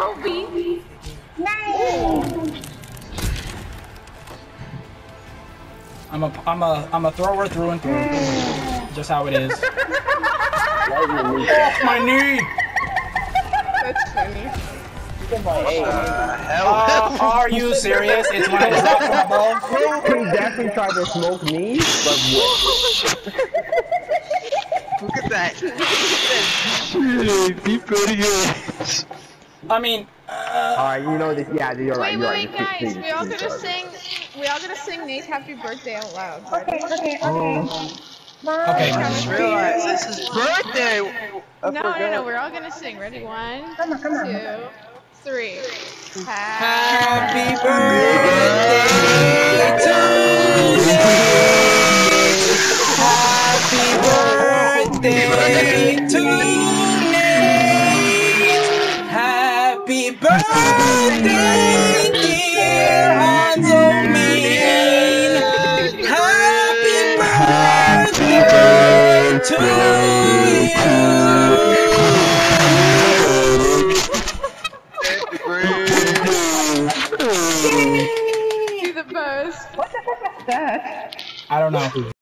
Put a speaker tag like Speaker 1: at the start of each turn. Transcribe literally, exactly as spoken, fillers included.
Speaker 1: Kobe.
Speaker 2: Nice.
Speaker 3: I'm a, I'm a, I'm a thrower through and through. Just how it is. Off my knee!
Speaker 1: That's funny.
Speaker 4: Uh, hell.
Speaker 3: Uh, are you serious? It's when I drop my ball.
Speaker 2: He definitely tried to smoke me, but what?
Speaker 4: Look at that. Shit, keep going here.
Speaker 3: I mean, uh...
Speaker 2: Alright, you know this. Yeah, you're right.
Speaker 1: Wait,
Speaker 2: You're
Speaker 1: wait,
Speaker 2: right.
Speaker 1: wait,
Speaker 2: Please,
Speaker 1: guys. We all
Speaker 2: please,
Speaker 1: gonna
Speaker 2: please,
Speaker 1: sing. We all gonna sing Nate's happy birthday out loud.
Speaker 2: Okay, okay, okay.
Speaker 3: Okay,
Speaker 4: I just realized this is birthday.
Speaker 1: No, no, no. We're all gonna sing. Ready? One,
Speaker 2: Come on, come on.
Speaker 1: two, three.
Speaker 3: Happy birthday to you. Happy birthday to Nate. Happy birthday, dear Hanzo Main. Happy birthday to you.
Speaker 1: Do the best.
Speaker 2: What the fuck is that?
Speaker 3: I don't know.